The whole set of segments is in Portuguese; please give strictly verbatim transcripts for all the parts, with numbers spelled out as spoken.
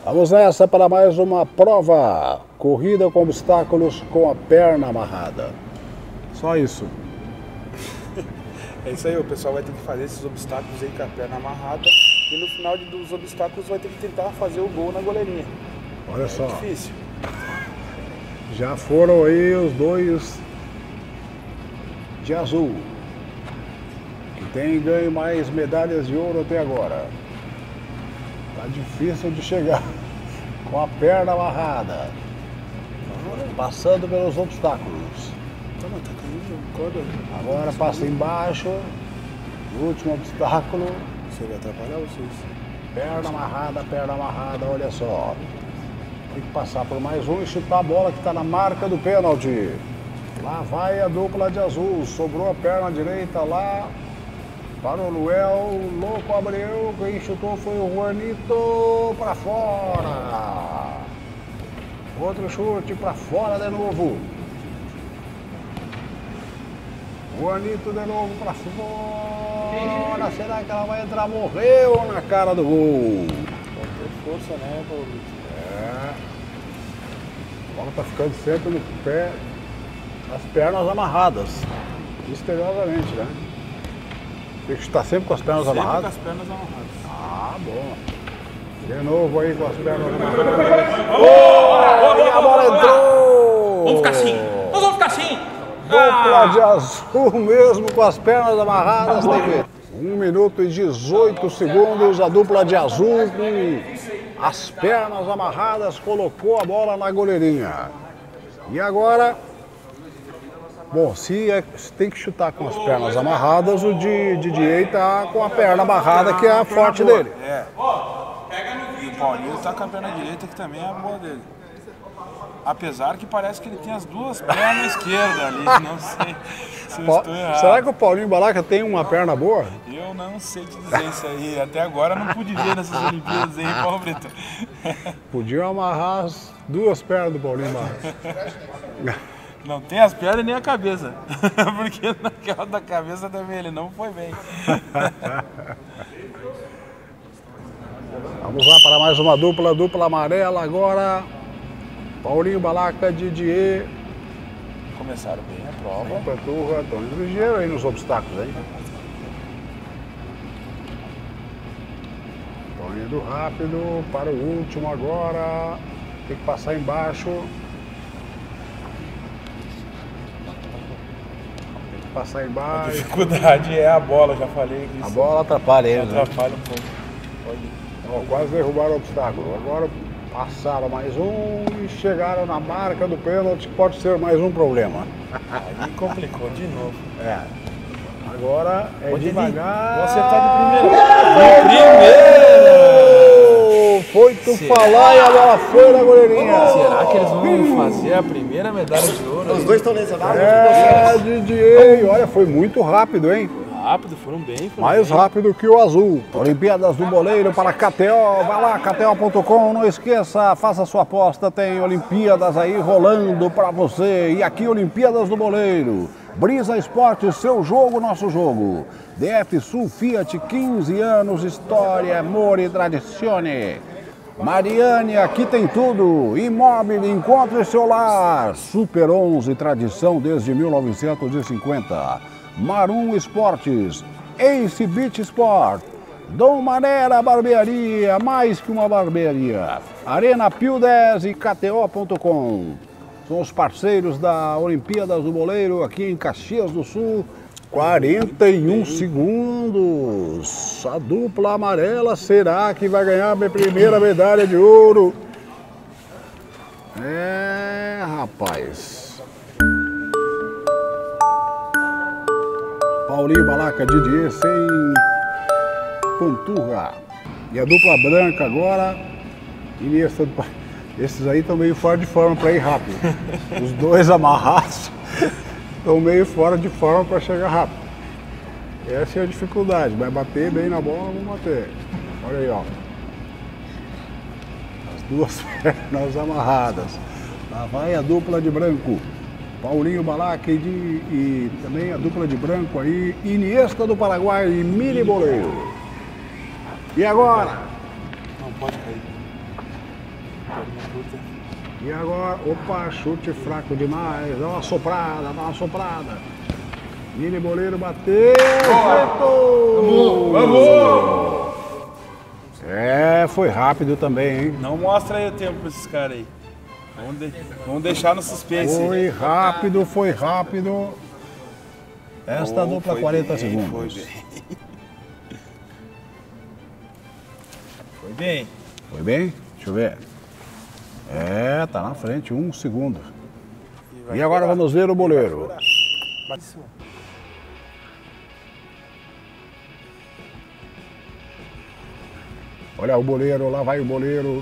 Vamos nessa para mais uma prova. Corrida com obstáculos com a perna amarrada. Só isso. É isso aí, o pessoal vai ter que fazer esses obstáculos aí com a perna amarrada e no final dos obstáculos vai ter que tentar fazer o gol na goleirinha. Olha é só. Difícil. Já foram aí os dois de azul, que tem ganho mais medalhas de ouro até agora. Tá difícil de chegar com a perna amarrada, passando pelos obstáculos. Toma, tá caindo, corda. Agora passa embaixo, o último obstáculo. Você vai atrapalhar vocês? Perna amarrada, perna amarrada, olha só. Tem que passar por mais um e chutar a bola que está na marca do pênalti. Lá vai a dupla de azul, sobrou a perna direita lá para o Luel, louco abriu, quem chutou foi o Juanito para fora. Outro chute para fora de novo. Juanito de novo para fora. Será que ela vai entrar? Morreu na cara do gol. Pode ter força, né, Paulo? É. A bola tá ficando sempre no pé, as pernas amarradas. Misteriosamente, né? Tem que estar sempre com as pernas sempre amarradas? com as pernas amarradas. Ah, bom. De novo aí com as pernas amarradas. Oh, e a bola entrou! Vamos ficar assim! Nós vamos ficar assim! Dupla de azul mesmo com as pernas amarradas. Tem que... um minuto e dezoito segundos, a dupla de azul com as pernas amarradas colocou a bola na goleirinha. E agora, bom, se, é, se tem que chutar com as pernas amarradas, o de Didier tá com a perna amarrada, que é a forte dele. É. E o Paulinho tá com a perna direita, que também é a boa dele. Apesar que parece que ele tem as duas pernas esquerdas ali, não sei se eu Pa estou errado. Será que o Paulinho Balaca tem uma perna boa? Eu não sei te dizer isso aí, até agora não pude ver nessas Olimpíadas aí, Paulo Brito. Podiam amarrar as duas pernas do Paulinho Balaca. Não tem as pernas nem a cabeça, porque naquela da cabeça também ele não foi bem. Vamos lá para mais uma dupla, dupla amarela agora. Paulinho Balaca, Didier. Começaram bem a prova. Panturra, estão indo ligeiro aí nos obstáculos, hein? Estão indo rápido para o último agora. Tem que passar embaixo. Tem que passar A embaixo. dificuldade é a bola, já falei que A isso bola atrapalha ele, né? atrapalha um pouco. Olha. Ó, quase derrubaram o obstáculo. Agora passaram mais um e chegaram na marca do pênalti, que pode ser mais um problema. Aí complicou de novo. É. Agora é Pode devagar. Vou acertar de primeira. De primeira! Foi tu Será? falar e a bola foi na goleirinha. Será que eles vão fazer a primeira medalha de ouro? Os dois estão lesionados. É, Didier. Olha, foi muito rápido, hein? Rápido, foram bem. Foram Mais bem. rápido que o azul. Olimpíadas do Boleiro para K T O. Vai lá, K T O ponto com. Não esqueça, faça sua aposta. Tem Olimpíadas aí rolando para você. E aqui, Olimpíadas do Boleiro. Brisa Esportes, seu jogo, nosso jogo. D F Sul Fiat, quinze anos, história, amor e tradizione. Mariane, aqui tem tudo. Imóvel, encontre seu lar. Super onze, tradição desde mil novecentos e cinquenta. Marum Esportes, Ace Beach Sport, Dom Manera Barbearia, mais que uma barbearia, Arena Pio dez e K T O ponto com. São os parceiros da Olimpíadas do Boleiro aqui em Caxias do Sul. quarenta e um segundos. A dupla amarela será que vai ganhar a minha primeira medalha de ouro? É, rapaz. Paulinho Balaca, Didier sem panturra. E a dupla branca agora. Iniesta do... Esses aí estão meio fora de forma para ir rápido. Os dois amarrados estão meio fora de forma para chegar rápido. Essa é a dificuldade. Vai bater bem na bola, vamos bater. Olha aí, ó. As duas pernas amarradas. Lá vai a dupla de branco. Paulinho Balaca e, de, e também a dupla de branco aí, Iniesta do Paraguai e Mini Boleiro. E agora? Não pode cair. E agora, opa, chute fraco demais. Dá uma soprada, dá uma soprada. Mini boleiro bateu. Vamos! Vamos! É, foi rápido também, hein? Não mostra aí o tempo pra esses caras aí. Vamos, de... Vamos deixar no suspense. Foi rápido, foi rápido. Esta oh, dupla quarenta bem, segundos. Foi bem. Foi bem. Foi bem? Deixa eu ver. É, tá na frente, um segundo. E, e agora vamos ver o boleiro. Olha o boleiro, lá vai o boleiro.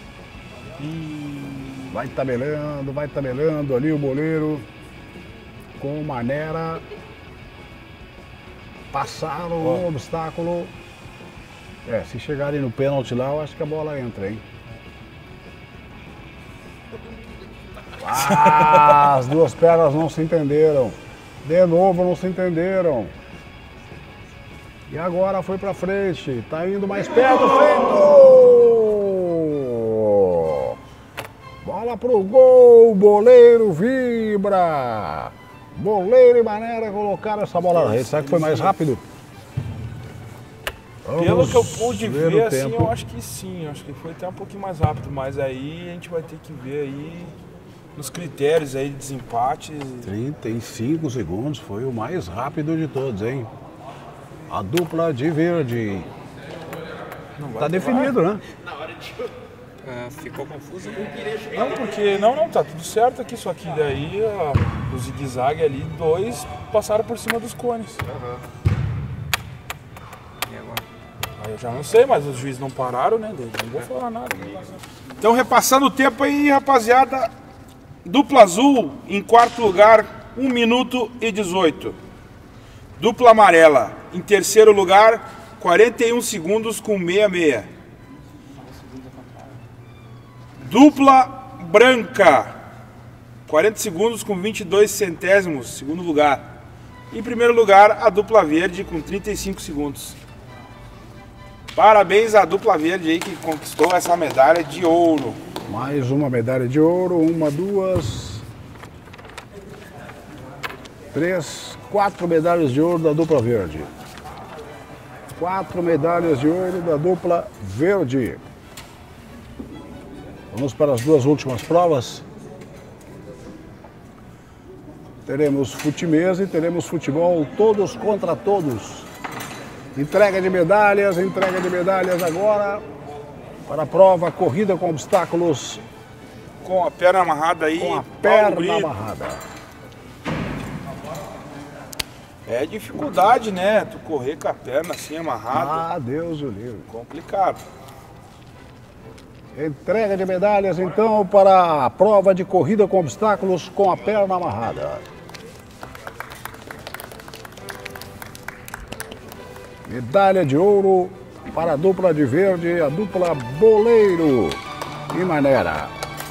Vai tabelando, vai tabelando ali o boleiro. Com maneira. Passaram o obstáculo. É, se chegarem no pênalti lá, eu acho que a bola entra, hein? Ah, as duas pernas não se entenderam. De novo não se entenderam. E agora foi pra frente. Tá indo mais perto. Feito! Bola pro gol. Boleiro vibra. Boleiro e Maneira colocaram essa bola na rede. Será que foi mais rápido? Vamos Pelo que eu pude ver, ver assim, tempo. eu acho que sim. Eu acho que foi até um pouquinho mais rápido. Mas aí a gente vai ter que ver aí nos critérios aí de desempate. trinta e cinco segundos foi o mais rápido de todos, hein? A dupla de verde. Tá definido, né? Na hora de... Uh, ficou confuso. Não, porque... Não, não, tá tudo certo aqui. Só que daí ó, o zigue-zague ali, dois passaram por cima dos cones. Uhum. E agora? Aí eu já não sei, mas os juízes não pararam, né? Não vou falar nada. Então, repassando o tempo aí, rapaziada. Dupla azul, em quarto lugar, um minuto e dezoito. Dupla amarela, em terceiro lugar, quarenta e um segundos com sessenta e seis. Dupla branca, quarenta segundos com vinte e dois centésimos, segundo lugar. Em primeiro lugar, a dupla verde com trinta e cinco segundos. Parabéns à dupla verde aí que conquistou essa medalha de ouro. Mais uma medalha de ouro, uma, duas, três, quatro medalhas de ouro da dupla verde. Quatro medalhas de ouro da dupla verde. Vamos para as duas últimas provas. Teremos fute-mesa e teremos futebol todos contra todos. Entrega de medalhas, entrega de medalhas agora. Para a prova, corrida com obstáculos. Com a perna amarrada aí. Com a perna amarrada. É dificuldade, né? Tu correr com a perna assim amarrada. Ah, Deus o livre. Complicado. Entrega de medalhas então para a prova de corrida com obstáculos com a perna amarrada. Medalha de ouro para a dupla de verde, a dupla Boleiro e Maneira.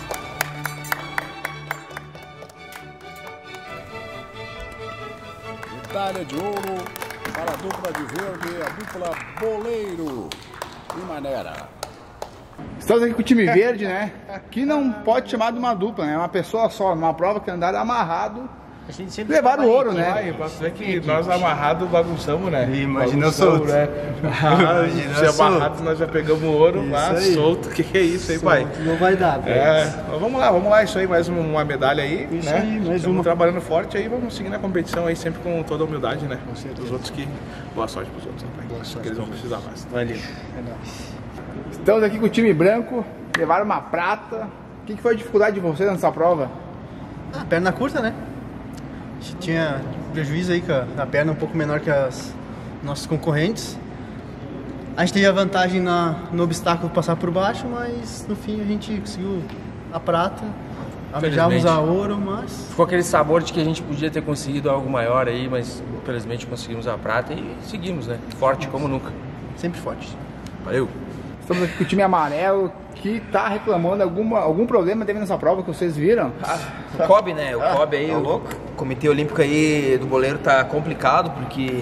Medalha de ouro para a dupla de verde, a dupla Boleiro e Maneira. Estamos aqui com o time verde, né? Que não pode chamar de uma dupla, né? Uma pessoa só, numa prova que andaram amarrado. A gente sempre levaram o ouro, né? Vai, eu posso dizer que nós amarrados bagunçamos, né? Imagina solto. Né? Ah, se amarrados nós já pegamos o ouro, lá solto. O que, que é isso aí, pai? Não vai dar, velho. É, mas vamos lá, vamos lá, isso aí, mais uma medalha aí, isso né? Aí, mais Estamos uma. trabalhando forte aí, vamos seguir na competição aí, sempre com toda a humildade, né? Os outros que... Boa sorte pros outros, né, pai? Boa sorte. Que eles vão precisar mais. Valeu. É nóis. Estamos aqui com o time branco, levaram uma prata. O que, que foi a dificuldade de vocês nessa prova? Ah, perna curta, né? A gente tinha prejuízo aí com a perna um pouco menor que as nossos concorrentes. A gente teve a vantagem na, no obstáculo passar por baixo, mas no fim a gente conseguiu a prata. Almejávamos a ouro, mas... Ficou aquele sabor de que a gente podia ter conseguido algo maior aí, mas infelizmente conseguimos a prata e seguimos, né? Forte como nunca. Sempre forte. Valeu! Estamos aqui com o time amarelo que tá reclamando alguma, algum problema teve nessa prova que vocês viram. Ah, o Kobe, né? O Kobe aí, o Comitê Olímpico aí do Boleiro tá complicado porque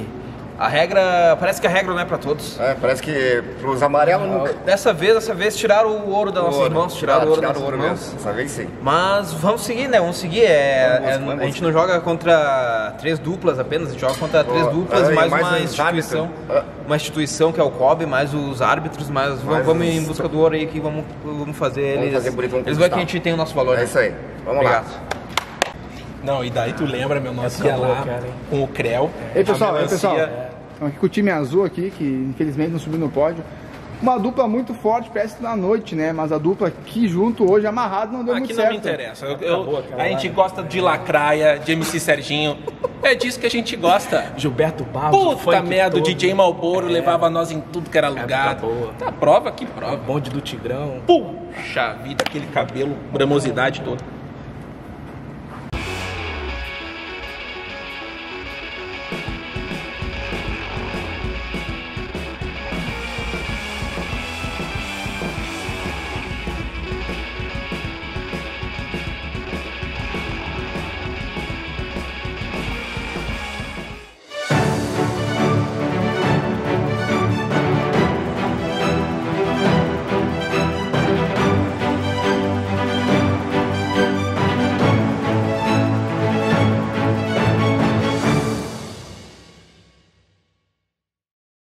A regra, parece que a regra não é pra todos. É, parece que pros amarelos nunca. Dessa vez, dessa vez tiraram o ouro das nossas mãos, tiraram o ouro das nossas mãos. Dessa vez sim. Mas vamos seguir, né? Vamos seguir. É, vamos, é, vamos, a gente não joga contra três duplas apenas, a gente joga contra três duplas é, e mais, mais uma um instituição. árbitro. Uma instituição que é o C O B, mais os árbitros, mas vamos, vamos em busca do ouro aí que vamos, vamos fazer eles. Vamos fazer bonito, vamos eles veem que a gente tem o nosso valor. É né? isso aí. Vamos Obrigado. lá. Não, e daí tu lembra, meu, nós ia lá com o Creu. Ei, pessoal, ei, melancia. pessoal. Estamos aqui com o time azul aqui, que infelizmente não subiu no pódio. Uma dupla muito forte, parece que na noite, né? Mas a dupla aqui junto hoje, amarrado, não deu Aqui muito não certo. me interessa. Eu, eu, a gente gosta de lacraia, de M C Serginho. É disso que a gente gosta. Gilberto Barros. Puta merda, o D J Malboro é. levava nós em tudo que era lugar. Boa. Tá prova, que prova. O bonde do Tigrão. Puxa vida, aquele cabelo, bramosidade toda.